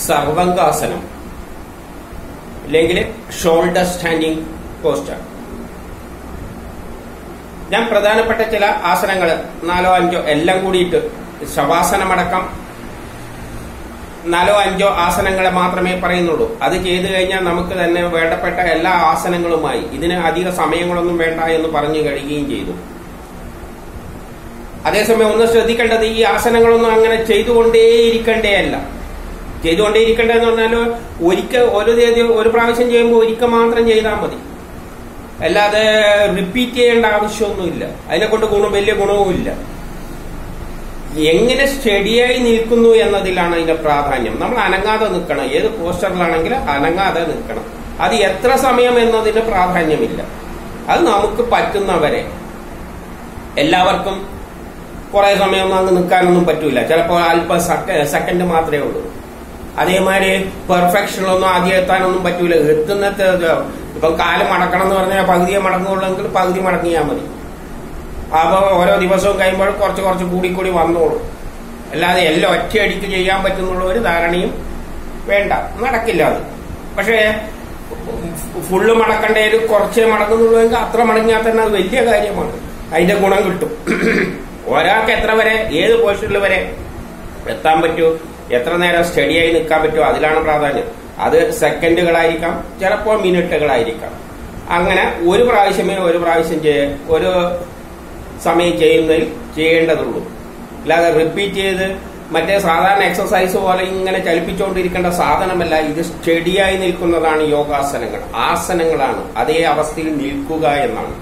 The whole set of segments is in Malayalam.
സർവംഗാസനം അല്ലെങ്കിൽ ഷോൾഡർ സ്റ്റാൻഡിംഗ് പോസ്റ്റർ. ഞാൻ പ്രധാനപ്പെട്ട ചില ആസനങ്ങൾ 4-5 എല്ലാം കൂടിയിട്ട് ശവാസനമടക്കം 4-5 ആസനങ്ങളെ മാത്രമേ പറയുന്നുള്ളൂ. അത് ചെയ്തു കഴിഞ്ഞാൽ നമുക്ക് തന്നെ വേണ്ടപ്പെട്ട എല്ലാ ആസനങ്ങളുമായി ഇതിന് അധിക സമയങ്ങളൊന്നും വേണ്ട എന്ന് പറഞ്ഞു കഴിയുകയും ചെയ്തു. അതേസമയം ഒന്ന് ശ്രദ്ധിക്കേണ്ടത്, ഈ ആസനങ്ങളൊന്നും അങ്ങനെ ചെയ്തുകൊണ്ടേയിരിക്കേണ്ടതല്ല. ചെയ്തുകൊണ്ടേയിരിക്കേണ്ടതെന്ന് പറഞ്ഞാൽ ഒരു പ്രാവശ്യം ചെയ്യുമ്പോൾ ഒരിക്കൽ മാത്രം ചെയ്താൽ മതി, അല്ലാതെ റിപ്പീറ്റ് ചെയ്യേണ്ട ആവശ്യമൊന്നുമില്ല. അതിനെ കൊണ്ട് വലിയ ഗുണവുമില്ല. എങ്ങനെ സ്റ്റഡിയായി നിൽക്കുന്നു എന്നതിലാണ് അതിന്റെ പ്രാധാന്യം. നമ്മൾ അനങ്ങാതെ നിൽക്കണം. ഏത് പോസ്റ്ററിലാണെങ്കിലും അനങ്ങാതെ നിൽക്കണം. അത് എത്ര സമയം എന്നതിന് പ്രാധാന്യമില്ല. അത് നമുക്ക് പറ്റുന്നവരെ. എല്ലാവർക്കും കുറെ സമയമൊന്നും അങ്ങ് നിൽക്കാനൊന്നും പറ്റൂല. ചിലപ്പോൾ അല്പ സെക്കൻഡ് മാത്രമേ ഉള്ളൂ. അതേമാതിരി പെർഫെക്ഷനിലൊന്നും ആദ്യം എത്താനൊന്നും പറ്റൂല. ഇപ്പം കാല് മടക്കണം എന്ന് പറഞ്ഞാൽ പകുതിയെ മടങ്ങുള്ളെങ്കിൽ പകുതി മടങ്ങിയാൽ മതി. അപ്പൊ ഓരോ ദിവസവും കഴിയുമ്പോൾ കുറച്ച് കൂടി വന്നോളൂ. അല്ലാതെ എല്ലാം ഒറ്റയടിക്ക് ചെയ്യാൻ പറ്റുന്നുള്ള ഒരു ധാരണയും വേണ്ട, നടക്കില്ല അത്. പക്ഷേ ഫുള്ള് മടക്കേണ്ടത് കുറച്ചേ മടങ്ങുന്നുള്ളൂവെങ്കിൽ അത്ര മടങ്ങിയാൽ തന്നെ അത് വലിയ കാര്യമാണ്. അതിന്റെ ഗുണം കിട്ടും. ഒരാൾക്ക് എത്ര വരെ ഏത് പൊസിഷനിൽ വരെ എത്താൻ പറ്റൂ, എത്ര നേരം സ്റ്റഡിയായി നിൽക്കാൻ പറ്റുമോ അതിലാണ് പ്രാധാന്യം. അത് സെക്കൻഡുകളായിരിക്കാം, ചിലപ്പോൾ മിനിറ്റുകളായിരിക്കാം. അങ്ങനെ ഒരു പ്രാവശ്യം ഒരു സമയം ചെയ്യുന്നതിൽ ചെയ്യേണ്ടതുള്ളൂ. അല്ലാതെ റിപ്പീറ്റ് ചെയ്ത് മറ്റേ സാധാരണ എക്സസൈസ് പോലെ ഇങ്ങനെ ചലിപ്പിച്ചുകൊണ്ടിരിക്കേണ്ട സാധനമല്ല. ഇത് സ്റ്റഡിയായി നിൽക്കുന്നതാണ് യോഗാസനങ്ങൾ, ആസനങ്ങളാണ്. അതേ അവസ്ഥയിൽ നിൽക്കുക എന്നാണ്.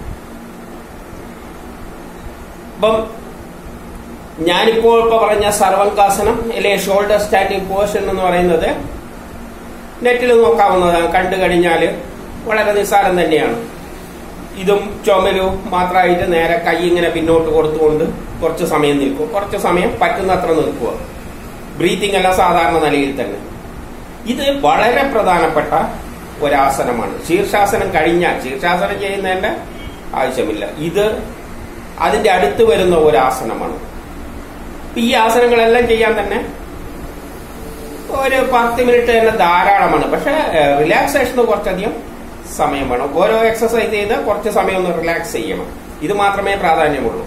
അപ്പം ഞാനിപ്പോൾ പറഞ്ഞ സർവംഗാസനം അല്ലെ ഷോൾഡർ സ്റ്റാൻഡിംഗ് പോസിഷൻ എന്ന് പറയുന്നത് നെറ്റിൽ നോക്കാവുന്നതാണ്. കണ്ടു കഴിഞ്ഞാൽ വളരെ നിസ്സാരം തന്നെയാണ്. ഇതും ചുമലും മാത്രമായിട്ട് നേരെ കൈ ഇങ്ങനെ പിന്നോട്ട് കൊടുത്തുകൊണ്ട് കുറച്ച് സമയം നിൽക്കും. കുറച്ച് സമയം പറ്റുന്നത്ര നിൽക്കുക. ബ്രീത്തിങ് എല്ലാം സാധാരണ നിലയിൽ തന്നെ. ഇത് വളരെ പ്രധാനപ്പെട്ട ഒരാസനമാണ്. ശീർഷാസനം കഴിഞ്ഞാൽ ശീർഷാസനം ചെയ്യുന്നതിന്റെ ആവശ്യമില്ല. ഇത് അതിന്റെ അടുത്ത് വരുന്ന ഒരാസനമാണ്. ഈ ആസനങ്ങളെല്ലാം ചെയ്യാൻ തന്നെ ഒരു 10 മിനിറ്റ് തന്നെ ധാരാളമാണ്. പക്ഷെ റിലാക്സേഷന് കുറച്ചധികം സമയം വേണം. ഓരോ എക്സസൈസ് ചെയ്ത് കുറച്ച് സമയം ഒന്ന് റിലാക്സ് ചെയ്യണം. ഇത് മാത്രമേ പ്രാധാന്യമുള്ളൂ.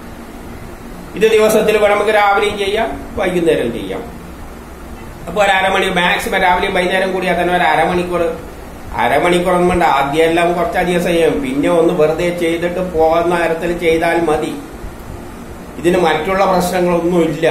ഇത് ദിവസത്തിൽ വേണമെങ്കിൽ രാവിലെയും ചെയ്യാം, വൈകുന്നേരവും ചെയ്യാം. അപ്പൊ ഒരു അരമണി മാക്സിമം രാവിലെയും വൈകുന്നേരം കൂടിയാൽ തന്നെ ഒരു അരമണിക്കൂറൊന്നും വേണ്ട. ആദ്യം എല്ലാം കുറച്ചധികം ചെയ്യും, പിന്നെ ഒന്ന് വെറുതെ ചെയ്തിട്ട് പോകുന്ന നേരത്തിൽ ചെയ്താൽ മതി. ഇതിന് മറ്റുള്ള പ്രശ്നങ്ങളൊന്നുമില്ല.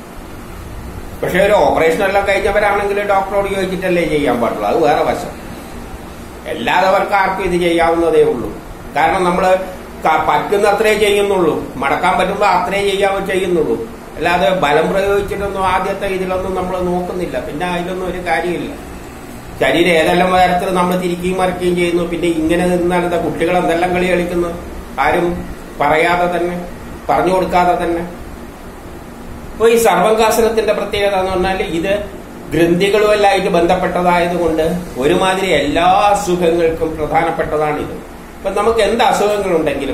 പക്ഷെ ഒരു ഓപ്പറേഷൻ എല്ലാം കഴിഞ്ഞവരാണെങ്കിൽ ഡോക്ടറോട് ചോദിച്ചിട്ടല്ലേ ചെയ്യാൻ പാടുള്ളൂ. അത് വേറെ വശം. എല്ലാവർക്കും ആർക്കും ഇത് ചെയ്യാവുന്നതേ ഉള്ളൂ. കാരണം നമ്മൾ പറ്റുന്നത്രേ ചെയ്യുന്നുള്ളൂ. മടക്കാൻ പറ്റുമ്പോൾ അത്രേ ചെയ്യുന്നുള്ളൂ. അല്ലാതെ ബലം പ്രയോഗിച്ചിട്ടൊന്നും ആദ്യത്തെ ഇതിലൊന്നും നമ്മൾ നോക്കുന്നില്ല. പിന്നെ അതിലൊന്നും ഒരു കാര്യമില്ല. ശരീരം ഏതെല്ലാം തരത്തിൽ നമ്മൾ തിരിക്കുകയും മറിക്കുകയും ചെയ്യുന്നു. പിന്നെ ഇങ്ങനെ നിന്നാൽ എന്താ, കുട്ടികൾ എന്തെല്ലാം കളി കളിക്കുന്നു, ആരും പറയാതെ തന്നെ, പറഞ്ഞു കൊടുക്കാതെ തന്നെ. അപ്പൊ ഈ സർവംഗാസനത്തിന്റെ പ്രത്യേകത എന്ന് പറഞ്ഞാൽ ഇത് ഗ്രന്ഥികളുമെല്ലാമായിട്ട് ബന്ധപ്പെട്ടതായതുകൊണ്ട് ഒരുമാതിരി എല്ലാ അസുഖങ്ങൾക്കും പ്രധാനപ്പെട്ടതാണിത്. ഇപ്പൊ നമുക്ക് എന്ത് അസുഖങ്ങളുണ്ടെങ്കിലും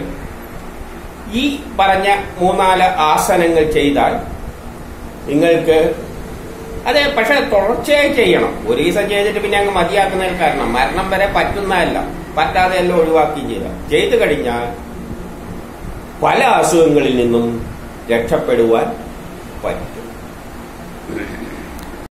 ഈ പറഞ്ഞ 3-4 ആസനങ്ങൾ ചെയ്താൽ നിങ്ങൾക്ക് അതെ. പക്ഷെ തുടർച്ചയായി ചെയ്യണം. ഒരു ദിവസം ചെയ്തിട്ട് പിന്നെ അങ്ങ് മതിയാക്കുന്നതിൽ കാരണം മരണം വരെ പറ്റുന്നതല്ല, പറ്റാതെ എല്ലാം ഒഴിവാക്കുകയും ചെയ്തു കഴിഞ്ഞാൽ പല അസുഖങ്ങളിൽ നിന്നും രക്ഷപ്പെടുവാൻ പറ്റും.